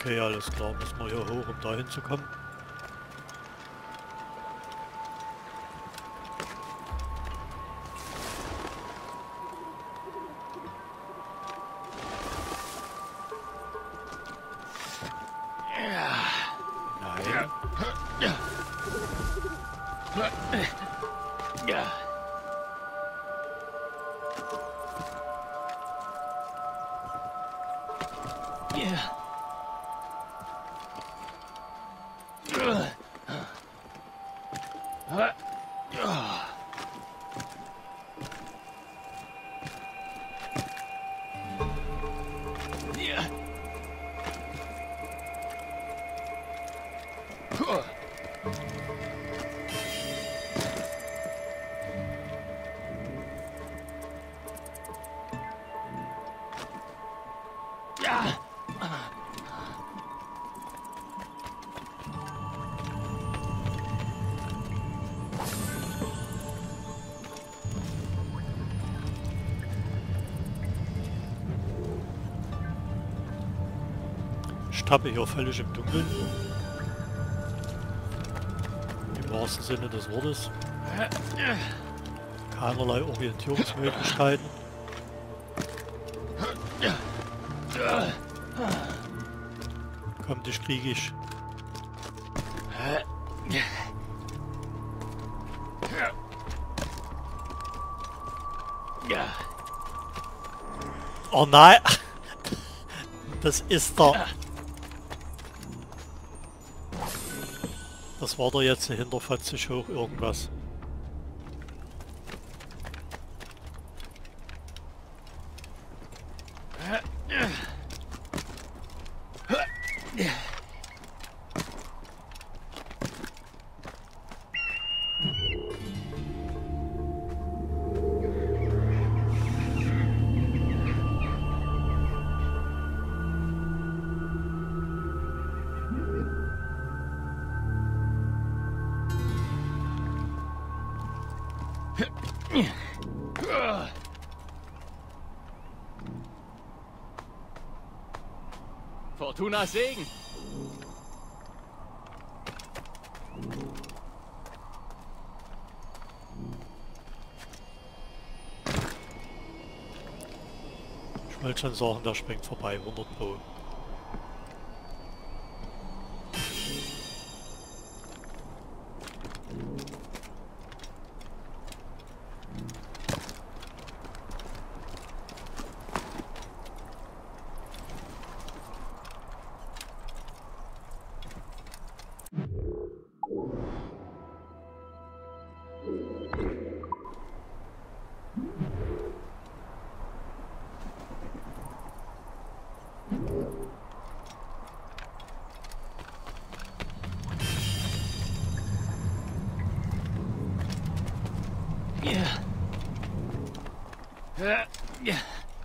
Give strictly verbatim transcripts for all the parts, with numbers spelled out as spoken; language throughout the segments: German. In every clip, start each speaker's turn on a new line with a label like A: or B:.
A: Okay, alles klar. Müssen wir hier hoch, um da hinzukommen. Nein. Ich tappe hier völlig im Dunkeln. Im wahrsten Sinne des Wortes. Keinerlei Orientierungsmöglichkeiten. Komm, dich krieg ich. Oh nein! Das ist der... Das war doch jetzt hinter vierzig hoch irgendwas.
B: Fortunas Segen.
A: Ich wollte schon sagen, der springt vorbei, hundert Pro.
B: Ja.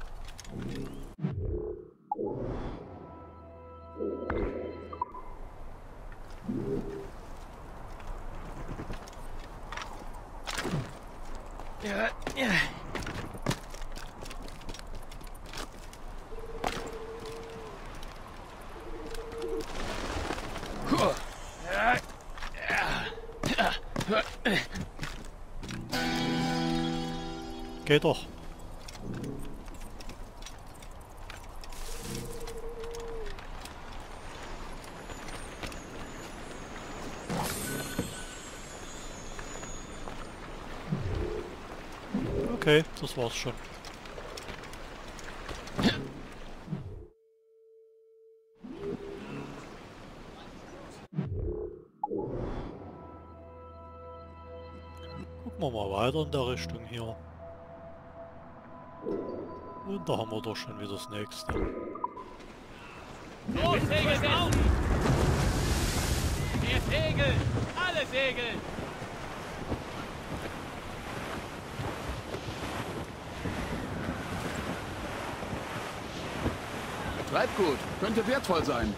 B: Ja, ja.
A: Geht doch. Okay, das war's schon. Gucken wir mal weiter in der Richtung hier. Und da haben wir doch schon wieder das nächste.
B: Los, Segel auf! Wir segeln! Alle segeln!
C: Treibgut, könnte wertvoll sein.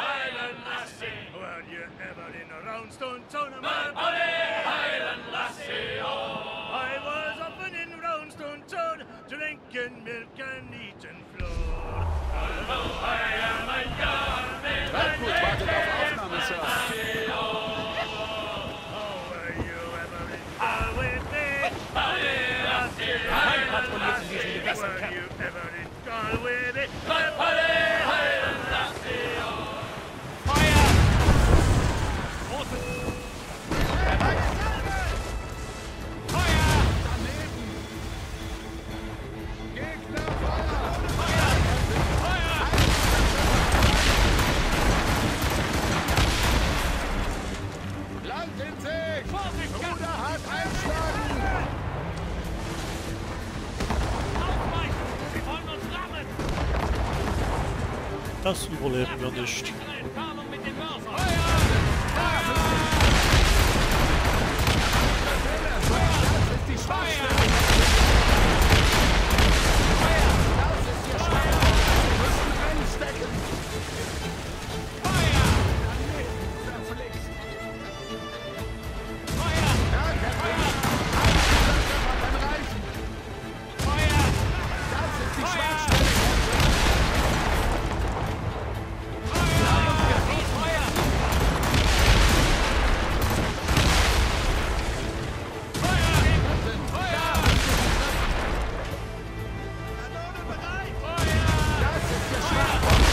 D: Heilen lassen. can milk and eat and flow.
C: Treibgut wartet auf Aufnahme, Sir.
D: Oh, were you ever in love with me?
B: Kein patrouilliert in diesem Gewässer,
D: Were
B: Captain.
D: you ever in love with me?
B: Feuer! Großes... Feuer!
C: Daneben! Gegner, Feuer!
B: Feuer!
C: Land in Sicht!
B: Vorsicht, Captain!
C: Ruder hart einschlagen!
B: Ausweichen! Sie wollen uns rammen!
A: Das überleben wir nicht.
B: Sichere Entfernung mit dem Mörser!
C: Das ist die Schwachstelle! Das ist die Schwachstelle! Wir müssen reinstecken!
B: Feuer!
C: Verflixt!
B: Feuer!
C: Ja, Captain! Ein guter Treffer kann reichen!
B: Feuer!
C: Das ist die Schwachstelle!
B: Feuer!
C: Das ist der Schwachpunkt!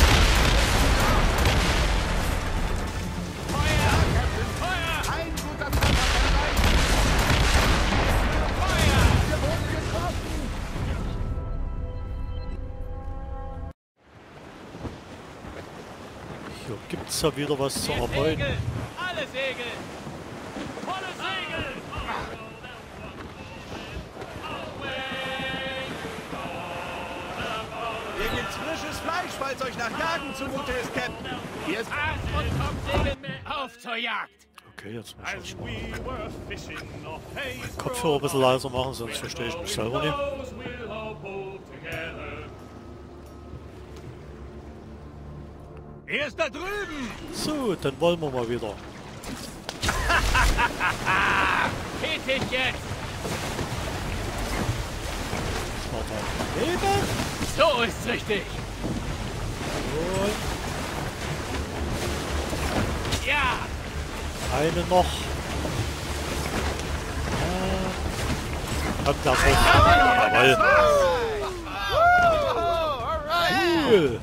C: Ja, Captain! Ein guter Treffer kann reichen! Wir wurden getroffen!
A: Hier gibt's ja wieder was zu arbeiten.
B: Segel! Alle Segel! Volle Segel!
D: Hier gibt's frisches Fleisch, falls euch nach Jagen zumute ist, Captain. Hier ist
B: Aas und Kopfsegel auf zur Jagd!
A: Okay, jetzt muss ich
D: As
A: jetzt mal
D: we were fishing off Hayes
A: Kopfhörer ein bisschen leiser machen, sonst verstehe ich mich selber nicht.
D: Those we'll all pull together. Er ist da drüben!
A: So, dann wollen wir mal wieder.
B: Tätig jetzt!
A: Warte. Eben.
B: So ist's richtig!
A: Und
B: Ja!
A: eine noch. Ah. Kommt da schon. Jawohl. Cool.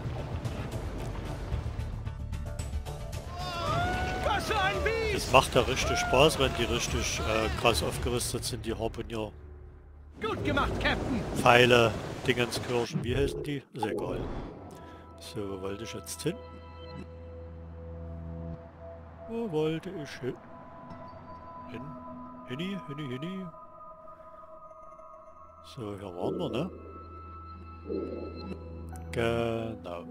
D: Was für ein Biest!
A: Es macht ja richtig Spaß, wenn die richtig äh, krass aufgerüstet sind, die Harpunier.
D: Gut gemacht, Captain!
A: Pfeile, Dingenskirchen, wie heißen die? Ist egal. So, wo wollte ich jetzt hin? Wo wollte ich hin? Hin? Hinni, hinni, hinni. So, hier waren wir, ne? Genau.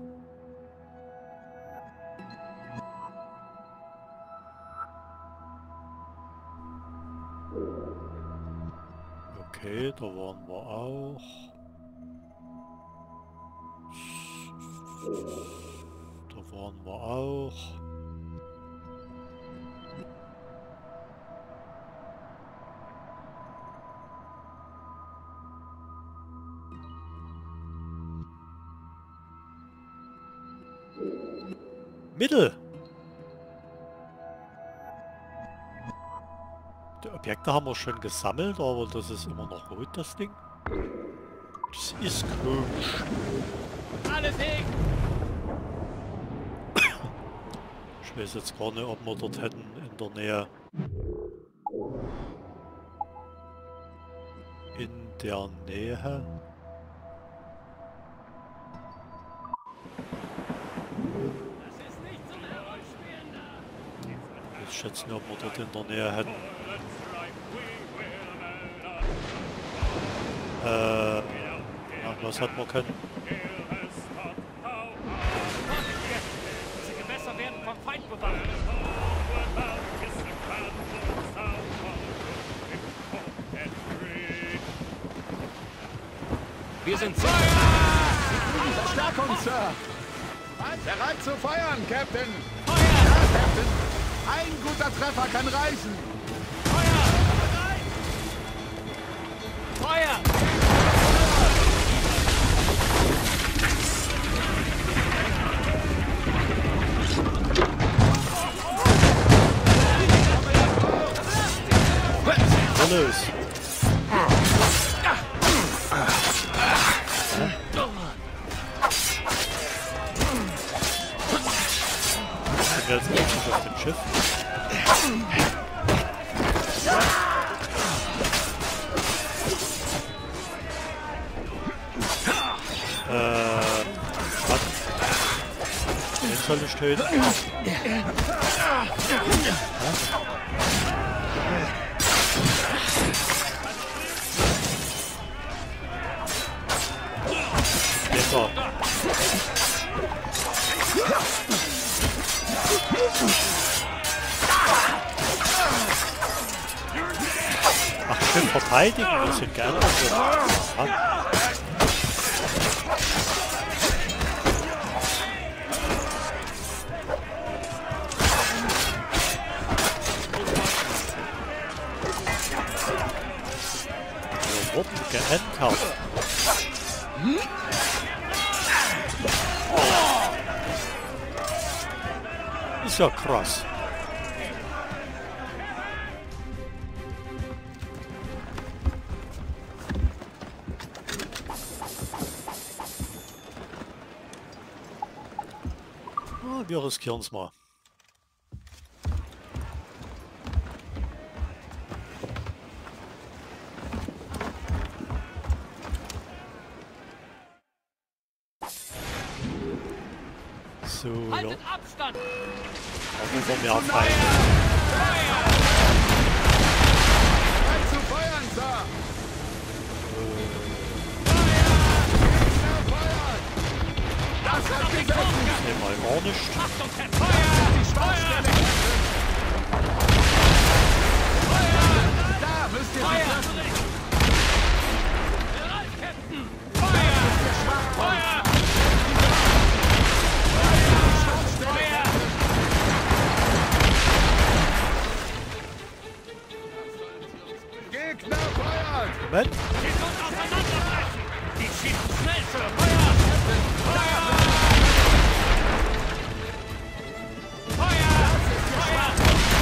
A: Okay, da waren wir auch. Da waren wir auch. Mittel! Die Objekte haben wir schon gesammelt, aber das ist immer noch rot, das Ding. Das ist komisch.
B: Alle Segel!
A: Ich weiß jetzt gar nicht, ob wir dort hätten in der Nähe. In der Nähe.
B: Das ist nicht zum Herumspielen da!
A: Ich schätze nicht, ob wir dort in der Nähe hätten. Äh, ach, was hat man können?
B: Vorsicht jetzt! Diese Gewässer werden vom Feind bewacht!
C: Wir sind sicher! Sie kriegen Verstärkung, Sir! Bereit zu feuern, Captain! Ja, Captain! Ein guter Treffer kann reichen!
B: Feuer!
A: wir als nächstes auf dem Schiff? Äh, was? Den soll ich töten? Jetzt so. Ach stimmt, verteidigen, wir sind gerne dafür. Ja. Wir wurden geentert. Ist ja krass. Ah, wir riskieren es mal. So, ja.
B: Haltet Abstand!
A: Da rufen wir auf rein.
C: Bereit zu feuern, Sir! Feuern! Das hat gesessen!
A: Nehmen wir gar nicht.
B: Achtung, Captain! Feuer!
C: Die Schwachstelle! Da müsst ihr sie
B: Feuer!
C: treffen!
B: Bereit, Captain! Feuer! Feuer!
C: Gegner feuert!
A: Moment.
B: Sie sollen auseinanderbrechen! Die schießen schnell, Sir! Feuer! Feuer! Feuer! Feuer!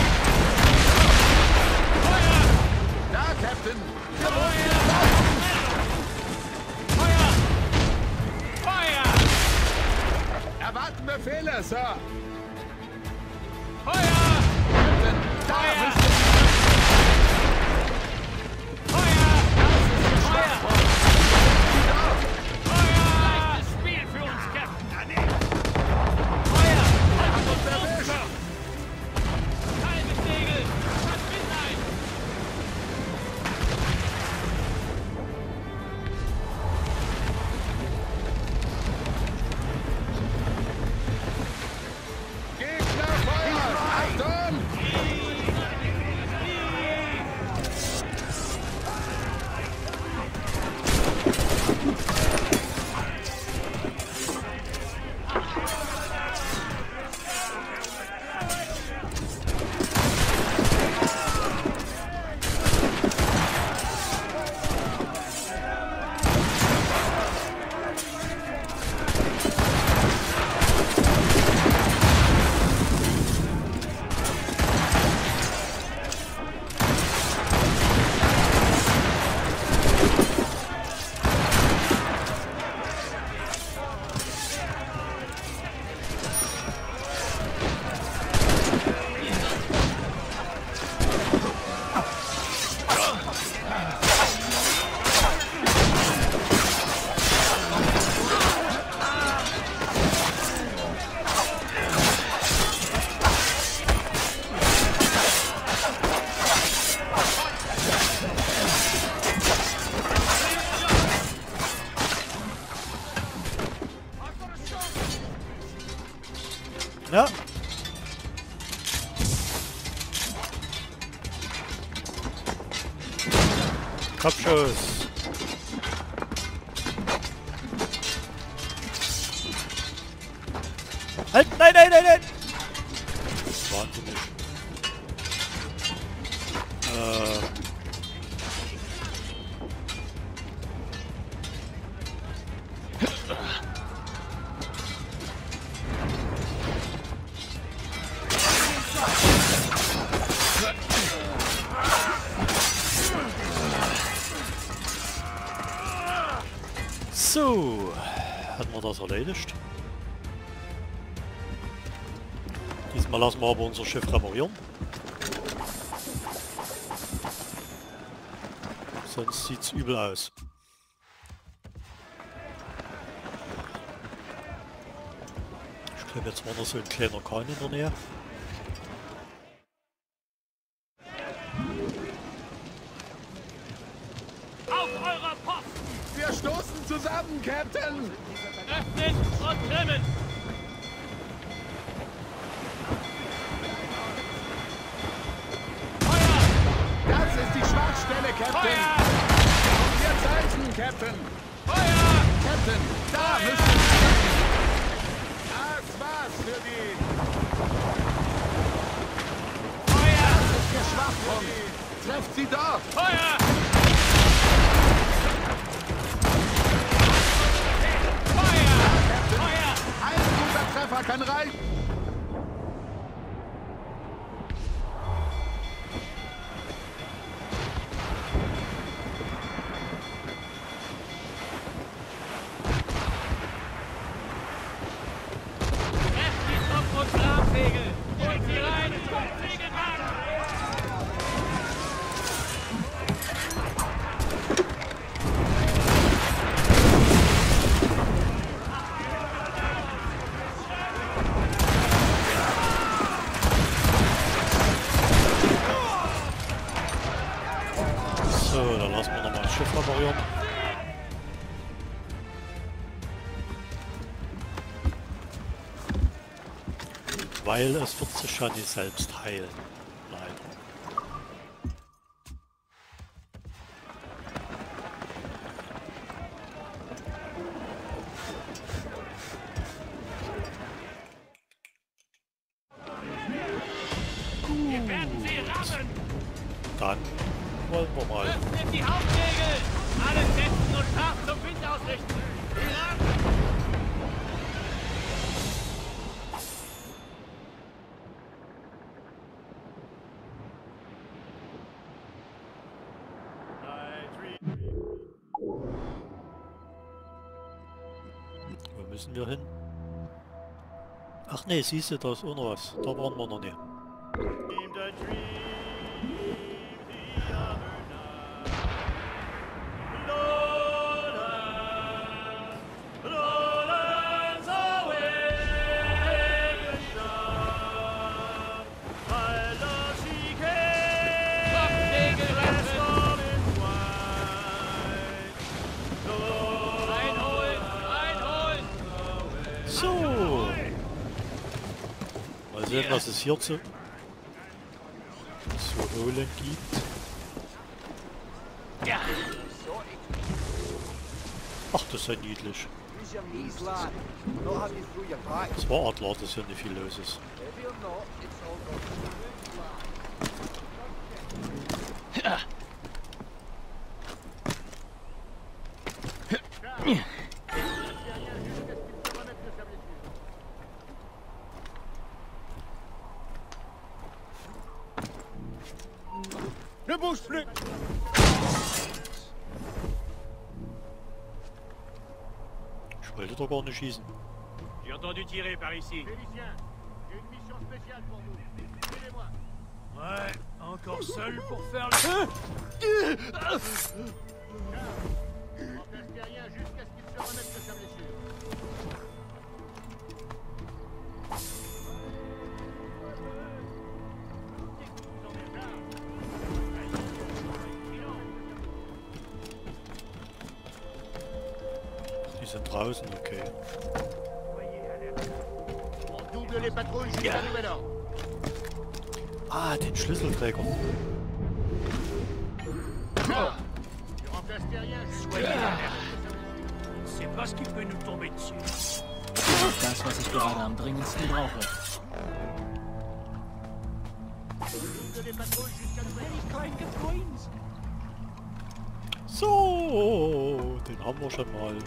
B: Feuer!
C: Da, Captain!
B: Feuer! Feuer! Feuer!
C: Erwarten Befehle, Sir!
B: Feuer!
C: Captain! Da
B: Feuer!
C: müsst ihr
B: Leichtes Spiel für uns, Captain! Feuer! Haltet uns oben, Sir! Halbe Segel! Verschwind ein!
C: Gegner feuern! Achtung!
A: Ja. Kopfschuss. Halt! Nein, nein, nein, nein! Wahnsinnig. Äh. So, hatten wir das erledigt? Diesmal Erstmal lassen wir aber unser Schiff reparieren. Sonst sieht's übel aus. Ich glaube, jetzt war noch so ein kleiner Kahn in der Nähe.
B: Auf eurer Posten!
C: Wir stoßen zusammen, Captain!
B: Öffnen und trimmen!
C: Das ist die Schwachstelle, Captain!
B: Feuer!
C: Und wir Zeichen, Captain!
B: Feuer!
C: Captain, da müssen wir... Das war's für die...
B: Feuer!
C: Das ist der Schwachpunkt! Trefft sie dort!
B: Feuer! Feuer! Feuer!
C: Ein guter Treffer kann reichen!
A: So, dann lassen wir nochmal das Schiff reparieren. Weil es wird sich ja nicht selbst heilen. Leider.
B: Wir werden sie rammen!
A: Dann wollen wir mal.
B: Öffnet die Hauptsegel! Alles setzen und scharf zum Wind ausrichten! Ran!
A: Wo müssen wir hin? Ach nee, siehst du, da ist auch noch was. Da waren wir noch nicht. So. Mal sehen, was es hier zu, zu holen gibt.
B: Ja!
A: Ach, das ist ja niedlich. Das war Adler, dass hier nicht viel los ist.
C: Le bouge plus!
A: Ich wollte doch gar nicht schießen.
B: J'ai entendu tirer par ici.
C: Félicien, j'ai une mission spéciale pour vous. Suivez-moi.
B: Ouais, encore seul pour faire le...
C: On teste rien jusqu'à ce qu'il se remette de sa blessure.
A: Die sind draußen, okay.
C: On double les patrouilles jusqu'à nouvel ordre.
A: Ah, den Schlüsselträger.
C: Là, tu remplaces rien jusqu'à
B: C'est pas ce qui peut nous tomber dessus.
E: Das, was ich gerade am dringendsten brauche.
C: double les patrouilles jusqu'à nouvel ordre.
A: So, den haben wir schon mal.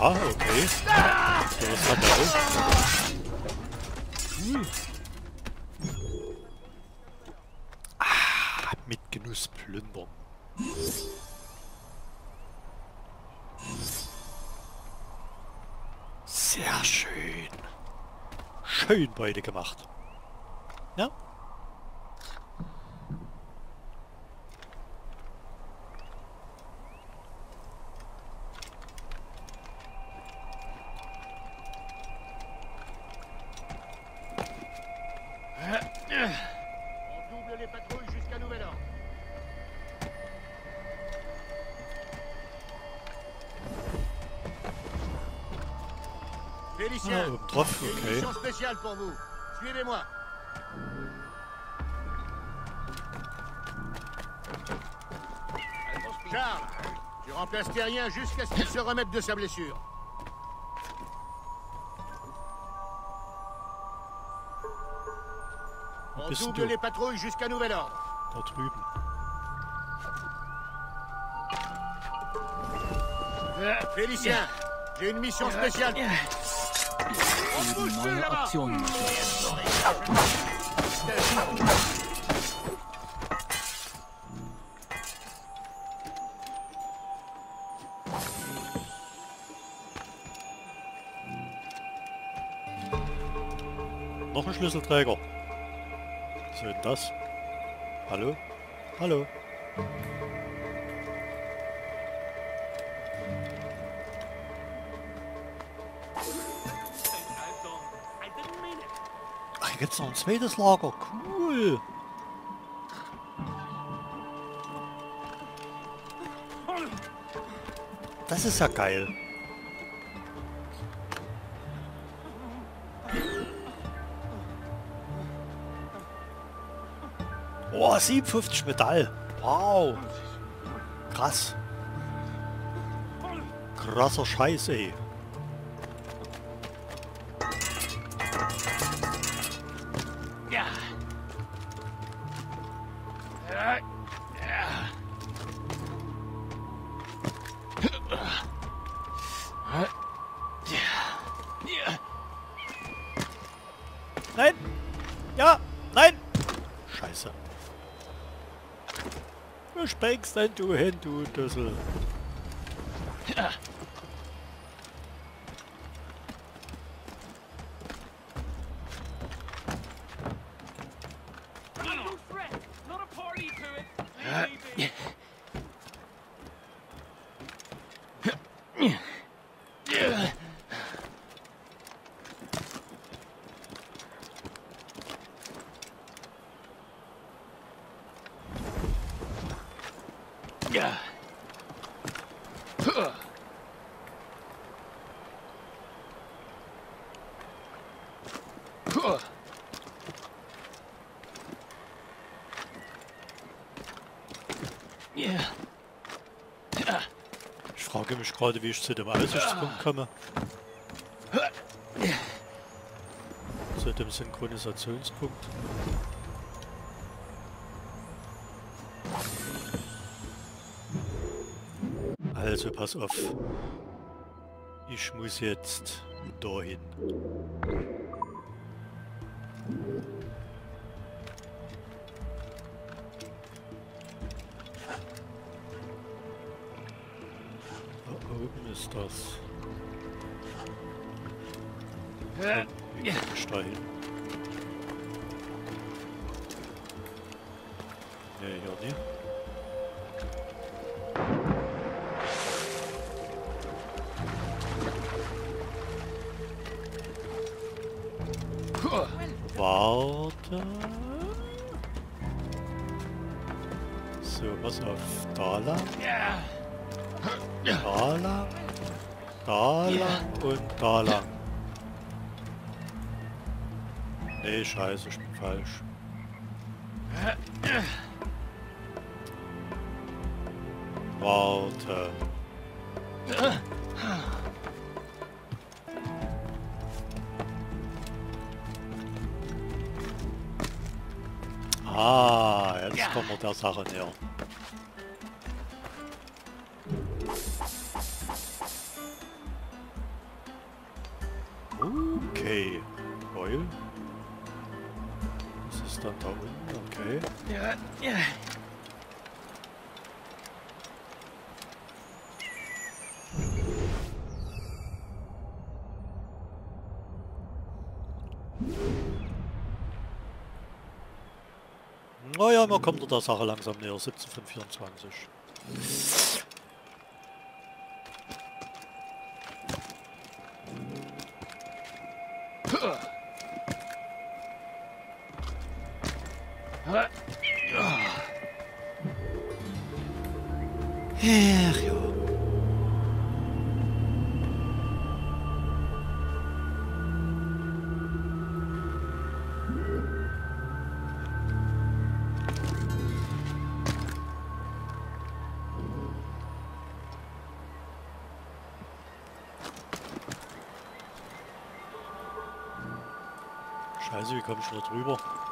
A: Aha, okay. So, was hat er auch? Cool. Ah, mit Genuss plündern. Sehr schön. Schön beide gemacht. Ja?
C: On double les patrouilles jusqu'à nouvel ordre. Félicien,
A: Ah, oben drauf,
C: j'ai une
A: okay.
C: mission spéciale pour vous. Suivez-moi. Charles, tu remplaces Terrien jusqu'à ce qu'il se remette de sa blessure. On
A: bist
C: double
A: du?
C: les patrouilles jusqu'à nouvel ordre.
A: Da drüben.
C: Félicien, j'ai une mission spéciale.
E: Eben neue Optionen machen.
A: Noch ein Schlüsselträger. Was soll denn das? Hallo? Hallo? Ach, hier gibt's noch ein zweites Lager. Cool. Das ist ja geil. Oh, siebenundfünfzig Metall. Wow. Krass. Krasser Scheiß, ey.
B: Ja. Ja. Ja. Ja.
A: Nein. Ja. Nein. Scheiße. Du springst denn, du hin, du Düssel.
B: Ja. Ja. Puh. Puh. Ja. Ja.
A: Ich frage mich gerade, wie ich zu dem Aussichtspunkt komme. Zu dem Synchronisationspunkt. Also pass auf. Ich muss jetzt dahin. Da oben ist das.
B: Ja.
A: Wie komme ich da hin? Ne, hier nicht.
B: Puh.
A: Warte. So, pass auf. Da lang,
B: Ja.
A: da lang, da lang und da lang. Nee, scheiße, ich bin falsch. Warte. Ah, jetzt
B: Ja.
A: kommen wir der Sache näher. Oil. Das ist dann da unten, okay.
E: Ja, ja.
A: Naja, man kommt der Sache langsam näher. siebzehn von vierundzwanzig. Ach ja. Scheiße, wie komme ich da drüber?